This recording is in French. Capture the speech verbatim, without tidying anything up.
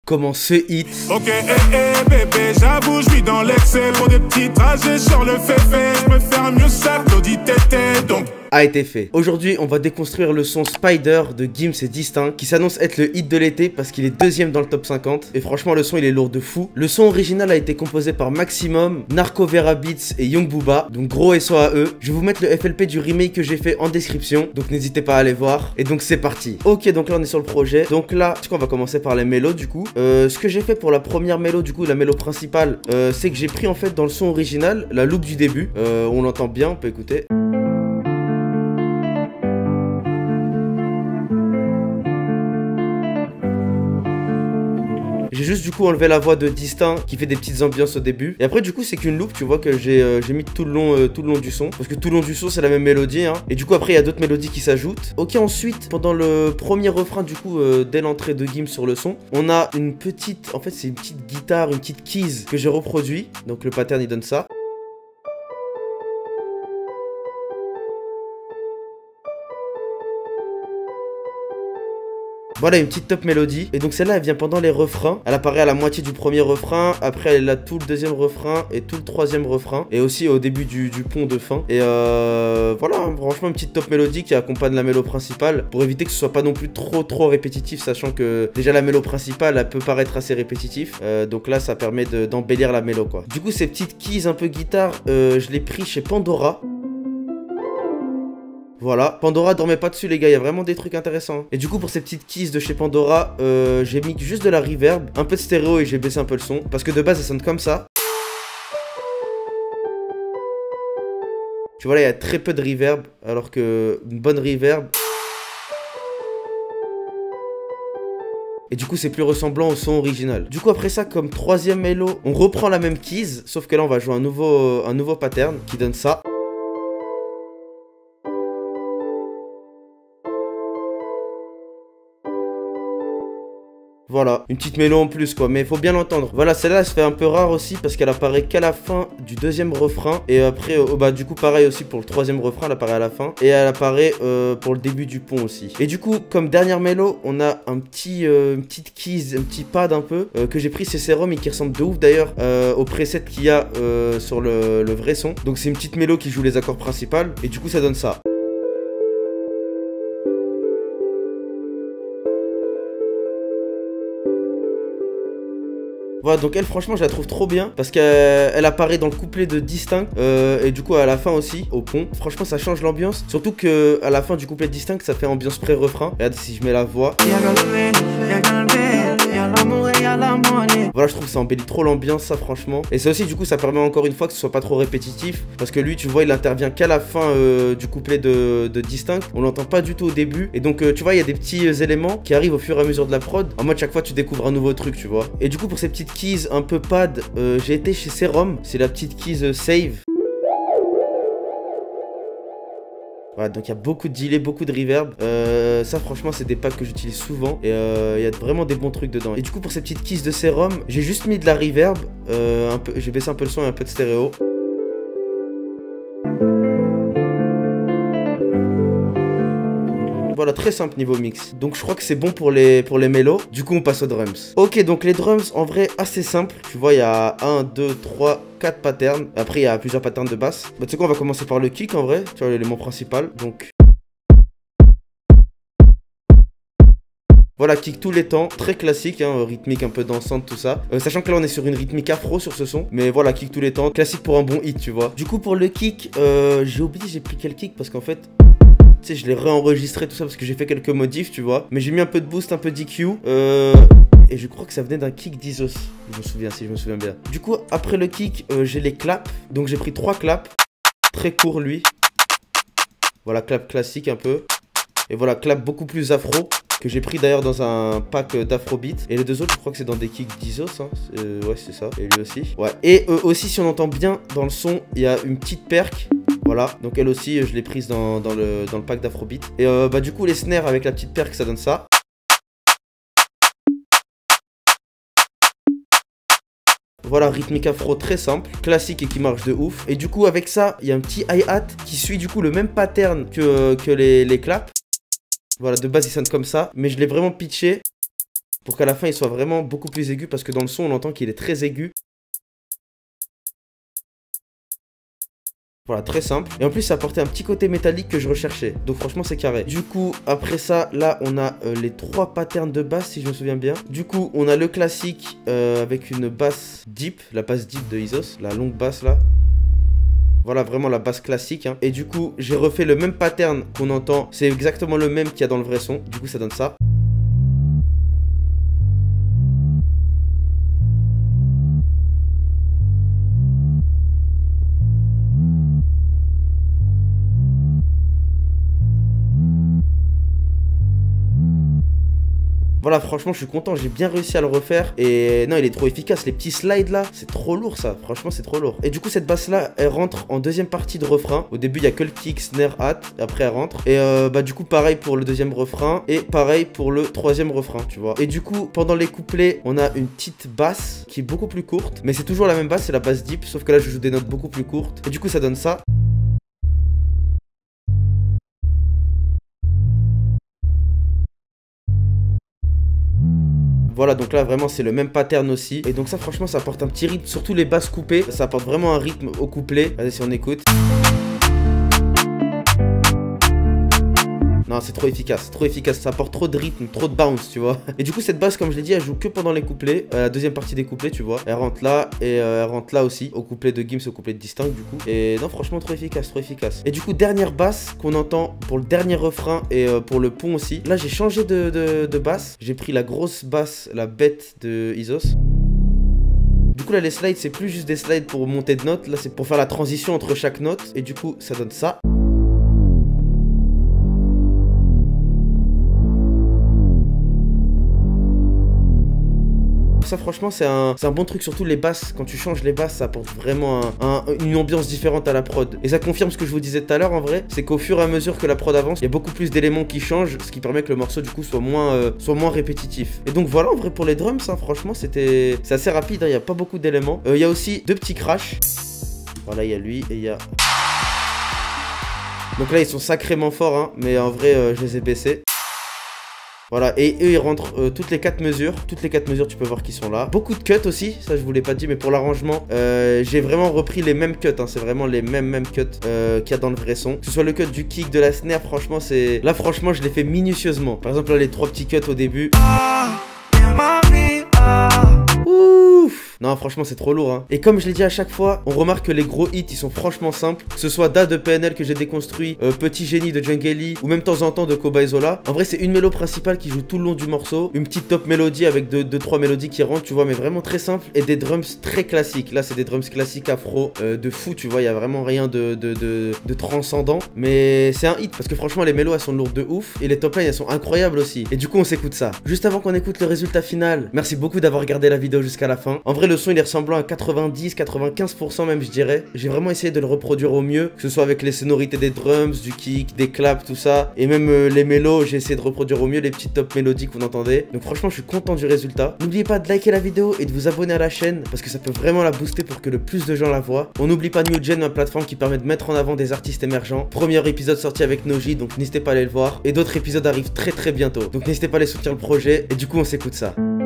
comment ce hit. Ok, eh, eh, bébé, j'avoue, je vis dans l'excès. Pour des petits trajets sur le féfé, je peux faire mieux ça, Claudie Tété, donc. A été fait. Aujourd'hui, on va déconstruire le son Spider de Gims et Distinct qui s'annonce être le hit de l'été parce qu'il est deuxième dans le top cinquante. Et franchement, le son il est lourd de fou. Le son original a été composé par Maximum, Narco Vera Beats et Young Booba. Donc gros S O à eux. Je vais vous mettre le F L P du remake que j'ai fait en description. Donc n'hésitez pas à aller voir. Et donc c'est parti. Ok, donc là on est sur le projet. Donc là, on va commencer par les mélos du coup. Euh, ce que j'ai fait pour la première mélo du coup, la mélo principale, euh, c'est que j'ai pris en fait dans le son original la loupe du début. Euh, on l'entend bien, on peut écouter. J'ai juste du coup enlevé la voix de Distinct qui fait des petites ambiances au début. Et après du coup c'est qu'une loupe, tu vois, que j'ai euh, mis tout le long euh, tout le long du son. Parce que tout le long du son c'est la même mélodie hein. Et du coup après il y a d'autres mélodies qui s'ajoutent. Ok, ensuite pendant le premier refrain du coup euh, dès l'entrée de Gims sur le son, on a une petite, en fait c'est une petite guitare, une petite keys que j'ai reproduit. Donc le pattern il donne ça. Voilà une petite top mélodie. Et donc celle-là elle vient pendant les refrains. Elle apparaît à la moitié du premier refrain. Après elle a tout le deuxième refrain et tout le troisième refrain. Et aussi au début du, du pont de fin. Et euh, voilà, franchement une petite top mélodie qui accompagne la mélo principale. Pour éviter que ce soit pas non plus trop trop répétitif. Sachant que déjà la mélo principale elle peut paraître assez répétitif. euh, Donc là ça permet d'embellir la mélo quoi. Du coup ces petites keys un peu guitare, euh, je l'ai pris chez Pandora. Voilà, Pandora dormait pas dessus les gars, il y a vraiment des trucs intéressants. Et du coup pour ces petites keys de chez Pandora, euh, j'ai mis juste de la reverb, un peu de stéréo et j'ai baissé un peu le son. Parce que de base ça sonne comme ça. Tu vois là il y a très peu de reverb, alors que une bonne reverb. Et du coup c'est plus ressemblant au son original. Du coup après ça comme troisième mélo, on reprend la même keys, sauf que là on va jouer un nouveau, un nouveau pattern qui donne ça. Voilà, une petite mélo en plus quoi, mais il faut bien l'entendre. Voilà, celle-là elle se fait un peu rare aussi parce qu'elle apparaît qu'à la fin du deuxième refrain. Et après, euh, bah du coup pareil aussi pour le troisième refrain, elle apparaît à la fin. Et elle apparaît euh, pour le début du pont aussi. Et du coup, comme dernière mélo, on a un petit, euh, une petite keys, un petit pad un peu, euh, que j'ai pris chez Serum et qui ressemble de ouf d'ailleurs euh, au preset qu'il y a euh, sur le, le vrai son. Donc c'est une petite mélo qui joue les accords principaux. Et du coup ça donne ça. Voilà, donc elle franchement je la trouve trop bien parce qu'elle elle apparaît dans le couplet de Distinct euh, et du coup à la fin aussi au pont. Franchement ça change l'ambiance, surtout que à la fin du couplet de Distinct ça fait ambiance pré-refrain. Regarde si je mets la voix. Voilà, je trouve que ça embellit trop l'ambiance ça franchement. Et ça aussi du coup ça permet encore une fois que ce soit pas trop répétitif. Parce que lui tu vois il intervient qu'à la fin euh, du couplet de, de Distinct. On l'entend pas du tout au début. Et donc euh, tu vois il y a des petits euh, éléments qui arrivent au fur et à mesure de la prod. En mode chaque fois tu découvres un nouveau truc tu vois. Et du coup pour ces petites keys un peu pad, euh, j'ai été chez Serum. C'est la petite keys euh, save. Voilà, donc il y a beaucoup de delay, beaucoup de reverb. Euh, ça, franchement, c'est des packs que j'utilise souvent. Et il euh, y a vraiment des bons trucs dedans. Et du coup, pour ces petites keys de Serum, j'ai juste mis de la reverb. Euh, j'ai baissé un peu le son et un peu de stéréo. Voilà, très simple niveau mix. Donc je crois que c'est bon pour les, pour les mélos. Du coup on passe aux drums. Ok, donc les drums en vrai assez simple. Tu vois il y a un, deux, trois, quatre patterns. Après il y a plusieurs patterns de basse. Bah tu sais quoi, on va commencer par le kick en vrai. Tu vois l'élément principal. Donc voilà, kick tous les temps, très classique, hein, rythmique un peu dansante, tout ça. Euh, sachant que là on est sur une rythmique afro sur ce son. Mais voilà, kick tous les temps, classique pour un bon hit, tu vois. Du coup pour le kick, euh, j'ai oublié j'ai pris quel kick parce qu'en fait... Tu sais, je l'ai réenregistré tout ça parce que j'ai fait quelques modifs, tu vois. Mais j'ai mis un peu de boost, un peu d'E Q. Euh... Et je crois que ça venait d'un kick d'Isos. Je me souviens, si je me souviens bien. Du coup, après le kick, euh, j'ai les claps. Donc j'ai pris trois claps. Très court, lui. Voilà, clap classique un peu. Et voilà, clap beaucoup plus afro. Que j'ai pris d'ailleurs dans un pack d'afrobeat. Et les deux autres, je crois que c'est dans des kicks d'Isos. Hein. Euh, ouais, c'est ça. Et lui aussi. Ouais. Et euh, aussi, si on entend bien dans le son, il y a une petite perque. Voilà, donc elle aussi, je l'ai prise dans, dans, le, dans le pack d'afrobeat. Et euh, bah du coup, les snares avec la petite perque, ça donne ça. Voilà, rythmique afro très simple, classique et qui marche de ouf. Et du coup, avec ça, il y a un petit hi-hat qui suit du coup le même pattern que, que les, les claps. Voilà, de base, il sonne comme ça. Mais je l'ai vraiment pitché pour qu'à la fin il soit vraiment beaucoup plus aigu, parce que dans le son on entend qu'il est très aigu. Voilà, très simple. Et en plus, ça apportait un petit côté métallique que je recherchais. Donc franchement, c'est carré. Du coup, après ça, là, on a euh, les trois patterns de basse, si je me souviens bien. Du coup, on a le classique euh, avec une basse deep, la basse deep de Isos, la longue basse là. Voilà, vraiment la basse classique. Hein. Et du coup, j'ai refait le même pattern qu'on entend. C'est exactement le même qu'il y a dans le vrai son. Du coup, ça donne ça. Voilà, franchement, je suis content, j'ai bien réussi à le refaire. Et non, il est trop efficace. Les petits slides là, c'est trop lourd ça. Franchement, c'est trop lourd. Et du coup, cette basse là, elle rentre en deuxième partie de refrain. Au début, il y a que le kick, snare, hat. Après, elle rentre. Et euh, bah, du coup, pareil pour le deuxième refrain. Et pareil pour le troisième refrain, tu vois. Et du coup, pendant les couplets, on a une petite basse qui est beaucoup plus courte. Mais c'est toujours la même basse, c'est la basse deep. Sauf que là, je joue des notes beaucoup plus courtes. Et du coup, ça donne ça. Voilà, donc là vraiment c'est le même pattern aussi. Et donc ça franchement ça apporte un petit rythme, surtout les basses coupées. Ça apporte vraiment un rythme au couplet. Vas-y, si on écoute. Non, c'est trop efficace, trop efficace, ça apporte trop de rythme, trop de bounce, tu vois. Et du coup, cette basse, comme je l'ai dit, elle joue que pendant les couplets, euh, la deuxième partie des couplets, tu vois. Elle rentre là et euh, elle rentre là aussi, au couplet de Gims, au couplet de Distinct, du coup. Et non, franchement, trop efficace, trop efficace. Et du coup, dernière basse qu'on entend pour le dernier refrain et euh, pour le pont aussi. Là, j'ai changé de, de, de basse. J'ai pris la grosse basse, la bête de Isos. Du coup, là, les slides, c'est plus juste des slides pour monter de notes. Là, c'est pour faire la transition entre chaque note. Et du coup, ça donne ça. Ça franchement c'est un, un bon truc, surtout les basses. Quand tu changes les basses, ça apporte vraiment un, un, une ambiance différente à la prod. Et ça confirme ce que je vous disais tout à l'heure en vrai, c'est qu'au fur et à mesure que la prod avance, il y a beaucoup plus d'éléments qui changent, ce qui permet que le morceau du coup soit moins, euh, soit moins répétitif. Et donc voilà, en vrai pour les drums, hein, franchement c'était c'est assez rapide, hein, il n'y a pas beaucoup d'éléments. Il euh, y a aussi deux petits crashs. Voilà, il y a lui et il y a... Donc là ils sont sacrément forts, hein, mais en vrai euh, je les ai baissés. Voilà, et eux ils rentrent euh, toutes les quatre mesures. Toutes les quatre mesures, tu peux voir qu'ils sont là. Beaucoup de cuts aussi, ça je vous l'ai pas dit, mais pour l'arrangement, euh, j'ai vraiment repris les mêmes cuts, hein. C'est vraiment les mêmes mêmes cuts euh, qu'il y a dans le vrai son. Que ce soit le cut du kick, de la snare, franchement c'est... Là franchement je l'ai fait minutieusement. Par exemple là les trois petits cuts au début. Ouf. Non, franchement, c'est trop lourd, hein. Et comme je l'ai dit à chaque fois, on remarque que les gros hits, ils sont franchement simples. Que ce soit Da de P N L que j'ai déconstruit, euh, Petit Génie de Djungeli, ou même de temps en temps de Koba Zola. En vrai, c'est une mélo principale qui joue tout le long du morceau. Une petite top mélodie avec deux, deux, trois mélodies qui rentrent, tu vois, mais vraiment très simple. Et des drums très classiques. Là, c'est des drums classiques afro, euh, de fou, tu vois. Il y a vraiment rien de, de, de, de transcendant. Mais c'est un hit, parce que franchement, les mélos, elles sont lourdes de ouf. Et les top lines, elles sont incroyables aussi. Et du coup, on s'écoute ça. Juste avant qu'on écoute le résultat final, merci beaucoup d'avoir regardé la vidéo jusqu'à la fin. En vrai, le son, il est ressemblant à quatre-vingt-dix quatre-vingt-quinze pour cent même, je dirais. J'ai vraiment essayé de le reproduire au mieux, que ce soit avec les sonorités des drums, du kick, des claps, tout ça. Et même euh, les mélos, j'ai essayé de reproduire au mieux les petites top mélodies que vous entendez. Donc franchement, je suis content du résultat. N'oubliez pas de liker la vidéo et de vous abonner à la chaîne, parce que ça peut vraiment la booster pour que le plus de gens la voient. On n'oublie pas New Gen, ma plateforme qui permet de mettre en avant des artistes émergents. Premier épisode sorti avec Noji, donc n'hésitez pas à aller le voir. Et d'autres épisodes arrivent très très bientôt. Donc n'hésitez pas à aller soutenir le projet. Et du coup, on s'écoute ça.